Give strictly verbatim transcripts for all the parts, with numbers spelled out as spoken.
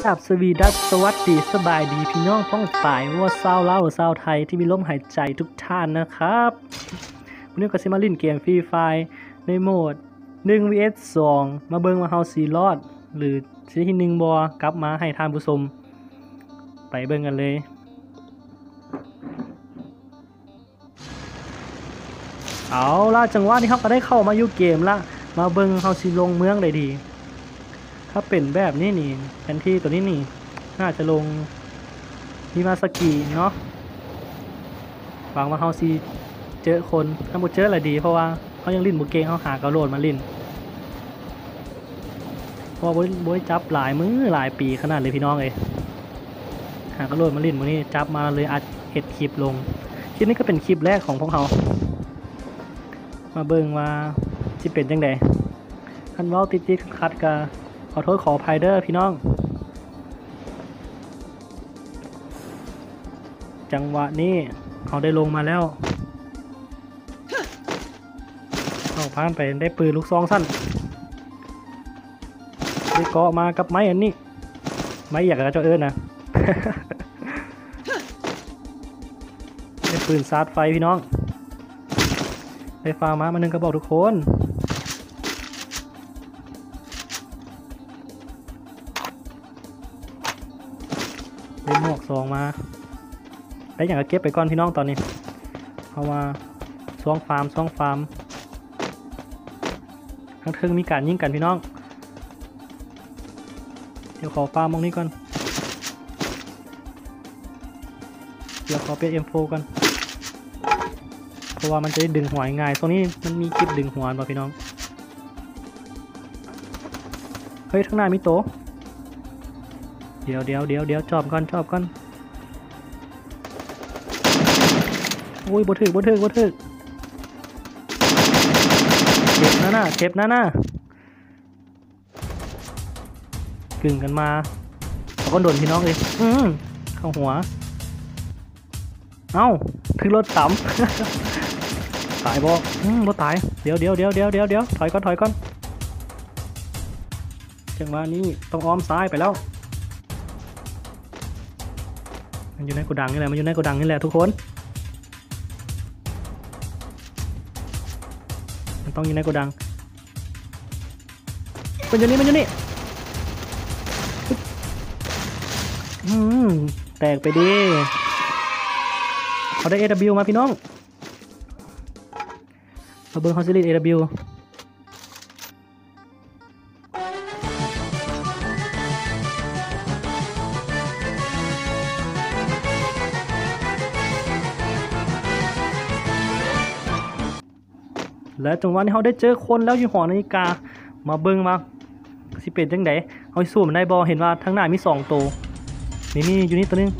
กับสวีดัสสวัสดีสบายดีพี่น้องพ้องฝ่ายว่าเศร้าเล่าหรือเศร้าไทยที่มีลมหายใจทุกท่านนะครับวันนี้ก็สิมาเล่นเกมฟรีไฟในโหมด หนึ่ง วี เอส สอง มาเบิ่งว่าเฮาสิรอดหรือสิที่หนึ่งบ่กลับมาให้ท่านผู้ชมไปเบิ่งกันเลยเอาล่ะจังหวะนี้เฮาก็ได้เข้ามาอยู่เกมละมาเบิ่งเฮาสิลงเมืองได้ดีถ้าเป็นแบบนี้นี่แผนที่ตัวนี้นี่น่าจะลงฮิมาซากิเนาะหวังว่าเฮาสิเจอคนถ้าบ่เจออะไรดีเพราะว่าเขายังลิ้นบ่เก่งเขาหากระโดดมาลิ้นเพราะว่าบ่ได้จับหลายมื้อหลายปีขนาดเลยพี่น้องเอ้ยหากระโดดมาลิ้นมื้อนี้จับมาเลยอัดเฮ็ดคลิปลงคลิปนี้ก็เป็นคลิปแรกของพวกเรามาเบิ่งว่าสิเป็นจังได๋คันเว้าติดๆขัดๆก็ขอโทษขออภัยเด้อพี่น้องจังหวะนี้เขาได้ลงมาแล้วเอาผ่านไปได้ปืนลูกซองสั้นได้เกาะมากับไม้อันนี้ไม้อยากจะเจ้าเอิญนะ ได้ปืนซาร์ไฟพี่น้องได้ฟาร์มามาหนึ่งกระบอกทุกคนได้หมวกซองมาได้อย่างก็เก็บไปก่อนพี่น้องตอนนี้เพราะว่าซ่องฟาร์มซ่องฟาร์มทั้งทึ่งมีการยิงกันพี่น้องเดี๋ยวขอฟาร์มตรงนี้ก่อนเดี๋ยวขอเปลี่ยน เอ็ม โฟร์ กันเพราะว่ามันจะได้ดึงหัวง่ายตรงนี้มันมีคลิปดึงหัวป่ะพี่น้องเฮ้ยข้างหน้ามีโตเดี๋ยวเดี๋ยวเดี๋ยวเดี๋ยวจอบก่อนจอบก่อนโอ้ยบดถึกบดถึกบดถึกเจ็บนะน่ะเจ็บนะน่ะกึ่งกันมาเขาก็โดนพี่น้องเลยอืมเข้าหัวเอ้าถึงรถต่ำตายบ่อืมบ่ตายเดี๋ยวเดี๋ยวเดี๋ยวเดี๋ยวเดี๋ยวเดี๋ยวถอยก่อนถอยก่อนจังหวะนี้ต้องอ้อมซ้ายไปแล้วมันอยู่ในโกดังนี่แหละมันอยู่ในโกดังนี่แหละทุกคนมันต้องอยู่ในโกดังมันอยู่นี่มันอยู่นี่อืมแตกไปดิเขาได้ เอ ดับเบิลยู มาพี่น้องมาเบิร์นฮอสซิลิต เอ ดับเบิลยูและจังหวะนี้เขาได้เจอคนแล้วอยู่หอนาฬิกามาเบิ่งมาสิเป็นจังไดเขาสู้มันได้บอเห็นว่าทั้งหน้ามีสองตัวนี่นี่อยู่นี่ตัวนึง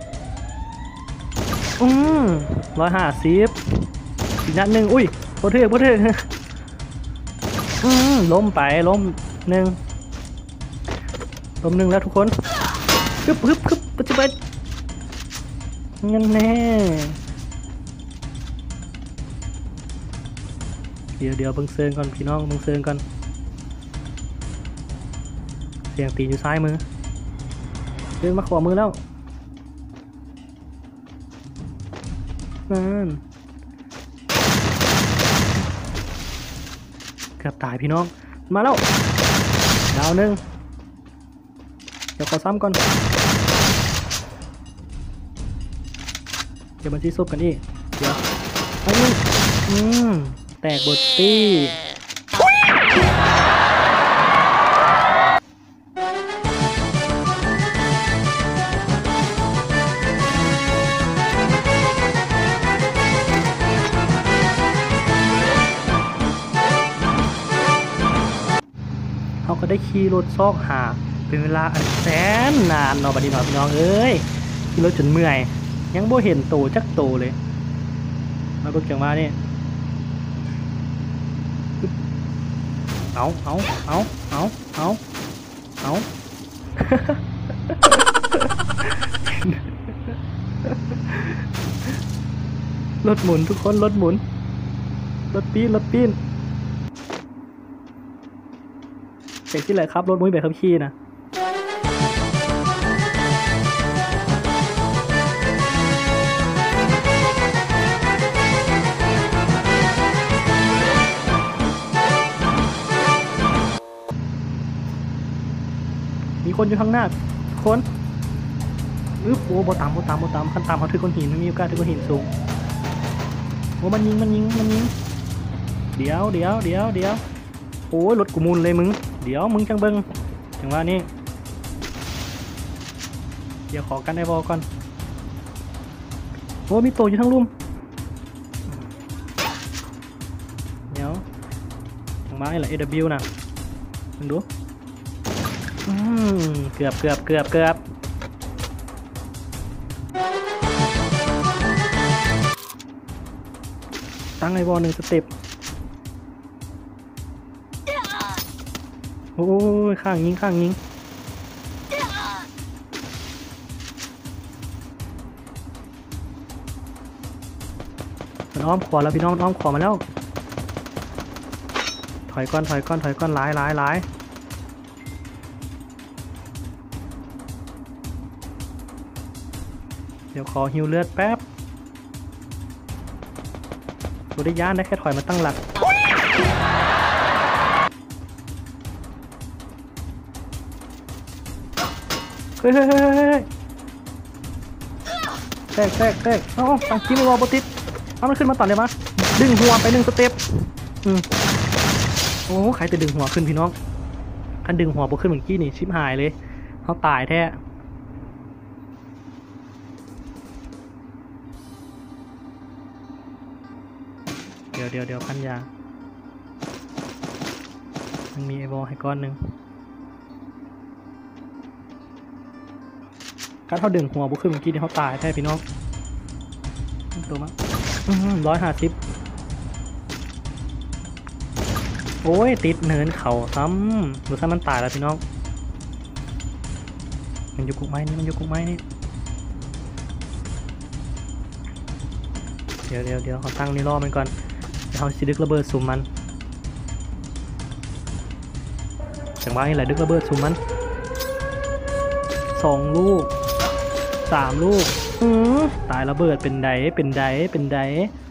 อืมร้อยห้าสิบอีกนัดหนึ่งอุ้ยโคตรเท่โคตรเท่อืมล้มไปล้มหนึ่งล้มหนึ่งแล้วทุกคนฮึบฮึบฮึบปัจจุบันงั้นแน่เดี๋ยวเดี๋ยวเบิ่งเซิงก่อนพี่น้องเบิ่งเซิงก่อนเสียงตีนอยู่ซ้ายมือเดินมาขวามือแล้วนั่นเกือบตายพี่น้องมาแล้วดาวหนึ่งเดี๋ยวขอซ้ำก่อนเดี๋ยวมันชี้ซุบกันอีกเดี๋ยวอันนี้อืมแตกบทตี้เขาก็ได้ขี่รถซอกหาเป็นเวลาอันแสนนานเนาะบัดนี้เนาะพี่น้องเอ้ยขี่รถจนเมื่อยยังบ่เห็นโตจักโตเลยมาเบิ่งจังมานี่เอาเอาเอาเอาเอาเอารถหมุนทุกคนรถหมุนรถปีนรถปีนเป็นที่ไหนครับรถมุ้ยแบบขับขี่นะคนอยู่ข้างหน้าคนอึ๊บโอ้โบตามโบตามโบตามขั้นตามเขาถือก้อนหินไม่มีโอกาสถือก้อนหินสูงโอ้มันยิงมันยิงมันยิงเดี๋ยวเดี๋ยวเดี๋ยวเดี๋ยวโอ้ยรถกูมุนเลยมึงเดี๋ยวมึงจังเบิ้งจังว่านี่เดี๋ยวขอกันไอ้บอก่อนโอ้มีโตอยู่ทั้งลุ่มเดี๋ยวจังว่าไอ้ละ เอ ดับเบิลยู น่ะมึงดูอืมเกือบเกือบเกือบเกือบตั้งไอ้บอลหนึ่งสเต็ปโอ้ยข้างยิงข้างยิงมันอ้อมขวาแล้วพี่น้องอ้อมขวามาแล้วถอยก้อนถอยก้อนถอยก้อนหลายหลายหลายเดี๋ยวขอฮิวเลือดแป๊บตัวได้ย่านได้แค่ถอยมาตั้งหลักเฮ้ยเฮ้ยเฮ้ยเฮ้ยแตกแตกแตกเอ้าตั้งคิดไม่วอลบติดเอามันขึ้นมาตัดเลยมะดึงหัวไปหนึ่งสเต็ปอืมโอ้ใครจะดึงหัวขึ้นพี่น้องคันดึงหัวบวขึ้นเหมือนกี้นี่ชิบหายเลยเขาตายแท้เดี๋ยวเดี๋ยวเดี๋ยวพันยามันมีไอวอลให้ก้อนหนึ่งการเขาดึงหัวบุขึ้นเมื่อกี้ที่เขาตายแท้พี่น้องตัวมั้งร้อยห้าสิบโอ้ยติดเนินเขาซ้ำดูซ้ำมันตายแล้วพี่น้องมันอยู่กุ๊กไม้นี่มันอยู่กุ๊กไม้นี่เดี๋ยวเดี๋ยวเดี๋ยวเขาตั้งนี่รอมันก่อนเดี๋ยวเขาสิดึกระเบิดซุ่มมันจังหวะนี้แหละดึกระเบิดซุ่มมันสองลูกสามลูกอือตายระเบิดเป็นไดเป็นไดเป็นได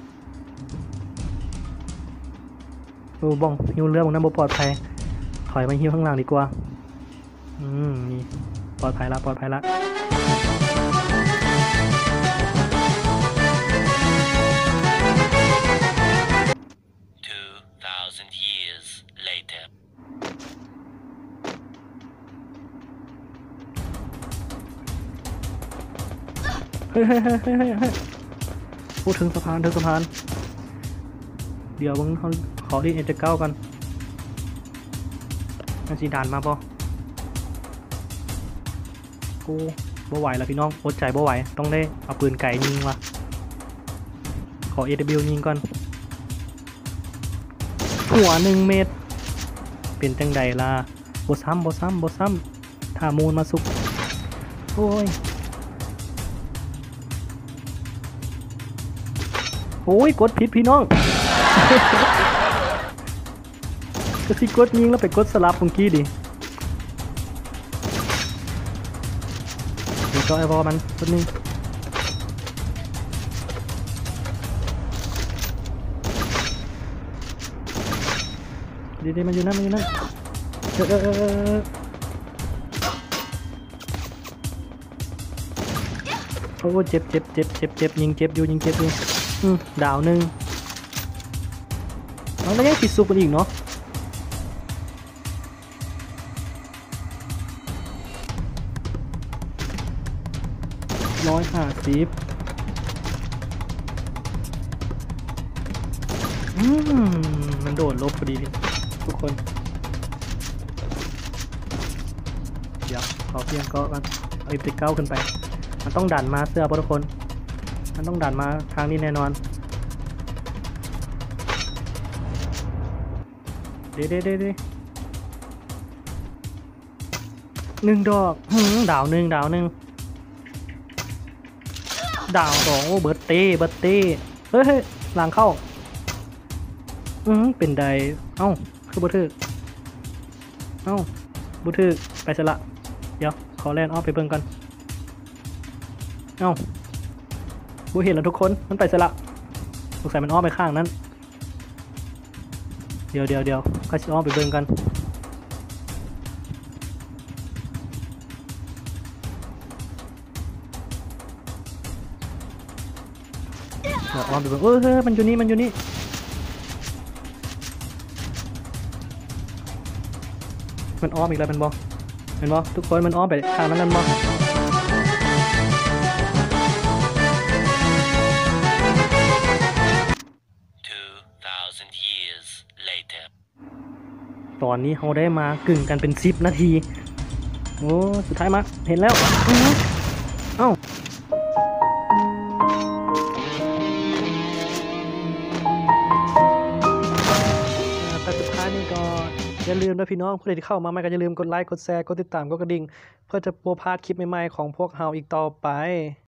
โอ้บ้องฮิวเรือบ้องน้ำบ่ปลอดภัยถอยมาฮิวข้างหลังดีกว่าอืมนี่ปลอดภัยละปลอดภัยละเฮ้ยเฮ้ยเฮ้ยเฮ้ยเฮ้ยพูดถึงสะพานถึงสะพานเดี๋ยวมึงเขาขอที่เอเจเก้ากันมันสีด่านมาปะกูบ่ไหวแล้วพี่น้องอดใจบ่ไหวต้องได้เอาปืนไก่ยิงว่ะขอ เอ ดับเบิลยู ยิงก่อนหัวหนึ่งเมตรเป็นจังใดล่ะบซ้ำบซ้ำบซ้ำถ้ามูลมาสุกโอ้ยโอ้ยกดผิดพี่น้องก็สิกดยิงแล้วไปกดสลับเมื่อกี้ดิเดี๋ยวก็ไอ้บอมันคนนึงเดี๋ยวมันอยู่นั่นมันอยู่นั่นเออเออเออโอ้เจ็บเจ็บเจ็บเจ็บเจ็บยิงเจ็บอยู่ยิงเจ็บอยู่อืมดาวหนึ่งแล้วยังติดซุปกันอีกเนาะร้อยห้าสิบอืมมันโดดลบพอดีเลยทุกคนเดี๋ยวขอเพียงก็มันเอาอีกเก้าขึ้นไปมันต้องดันมาเสื้อทุกคนมันต้องดันมาทางนี้แน่นอนเด้เด้เด้เด้หนึ่งดอกดาวหนึ่งดาวหนึ่งดาวสองโอ้เบิร์ตเต้เบิร์ตเต้เฮ้ยหลังเข้าอืมเป็นไดเอ้าคือบุทึกเอ้าบุทึกไปซะละเดี๋ยวขอแลนออฟไปเบิ่งก่อนเอ้าบูเห็นแล้วทุกคนมันไปซะละสงสัยมันอ้อมไปข้างนั้นเดี๋ยวเดี๋ยวเดี๋ยวก็จะอ้อมไปเบิ่งกันเดี๋ยวอ้อมไปเบิ่งเออเฮ้ยมันอยู่นี่มันอยู่นี่มันอ้อมอีกแล้วเป็นบอเป็นบอทุกคนมันอ้อมไปทางนั้นนั่นบอตอนนี้เราได้มากึ่งกันเป็นสิบนาทีโอ้สุดท้ายมาเห็นแล้วเอ้าแต่สุดท้ายนี่ก็อย่าลืมนะพี่น้องผู้ใดที่เข้ามาใหม่ก็อย่าลืมกดไลค์กดแชร์กดติดตามกดกระดิ่งเพื่อจะโปรพาสคลิปใหม่ๆของพวกเราอีกต่อไป